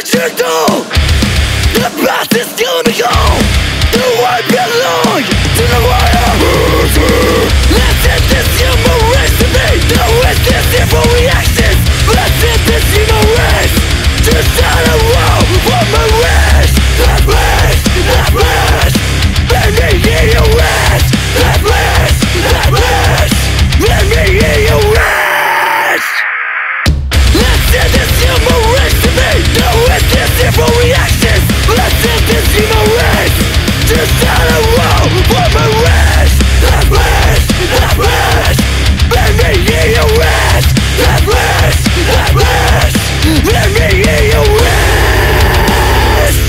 digital. The past is killing me cold. Do I belong to the world? Let's end this human race to me. No witness evil reactions. Let's end this human race to start a war for my race. At least, at least, let me hear your rest. At least, at least, let me hear your rest. Let's end this human race to me. No witness evil reactions. Let's end this human race to start a war for my race. At least, let me hear your rest. At least, let me hear your rest.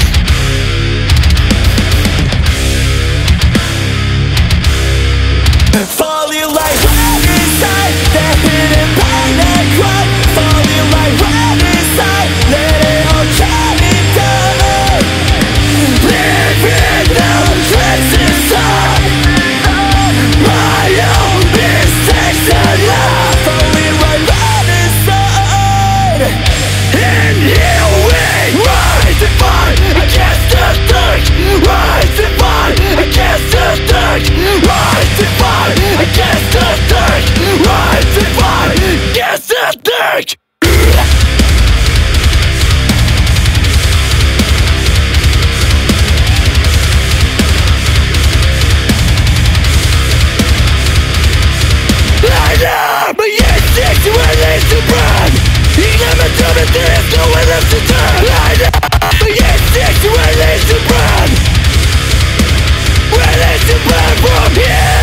Falling like red inside, the hidden pain and cry. Falling like red inside, let it all shine down. Living no trace inside my own mistakes and love. Falling like red inside. And here we rise and fight against the dark. Rise and fight against the dark. Rise and fight against the dark. Rise and fight against the dark. I know my instincts were laid to burn. You never told me there is nowhere left to turn. I know my instincts were laid to burn. Ready to burn from here.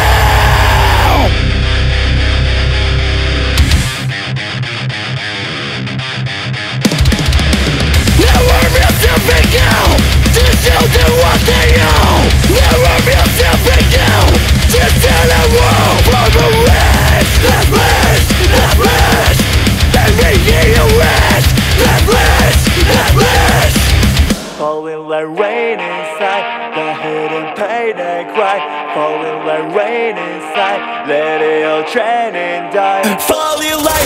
Now arm yourself and go to show them what they know. Now arm yourself and go to tell the world from the rest. At least, let me hear your rest. At least. Falling like rain inside, the hidden pain and cry. Falling like rain inside, let it all train and die. Falling like